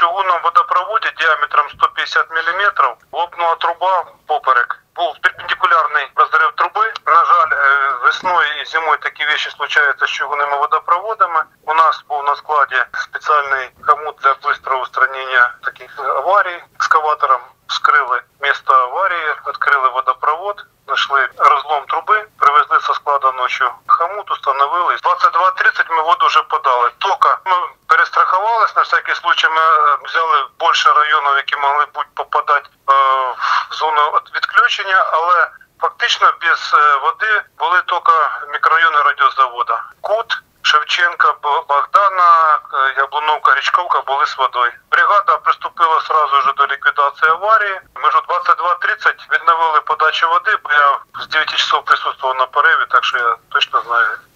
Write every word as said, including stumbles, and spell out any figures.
чугунному водопроводі діаметром сто п'ятдесят міліметрів лопнула труба поперек. Був перпендикулярний розрив труби. На жаль, весною і зимою такі речі случаються з чугунними водопроводами. У нас був на складі спеціальний хомут для швидкого устранення таких аварій. Екскаватором вскрили місце аварії, відкрили водопровод, знайшли розлом труби, привезли зі складу ночі хомут, установили. В двадцять два тридцять ми воду вже подали. Тільки ми перестрахувалися, на всякий случай ми взяли більше районів, які могли бути попадати в зону відключення, але фактично без води були тільки мікрорайони радіозаводу. Кут, Шевченка, Богдана, Яблуновка, Річковка були з водою. Бригада приступила одразу ж до ліквідації аварії. Ми ж у двадцять два тридцять відновили подачу води, бо я з дев'яти часов присутствував на пориві, так що я точно знаю.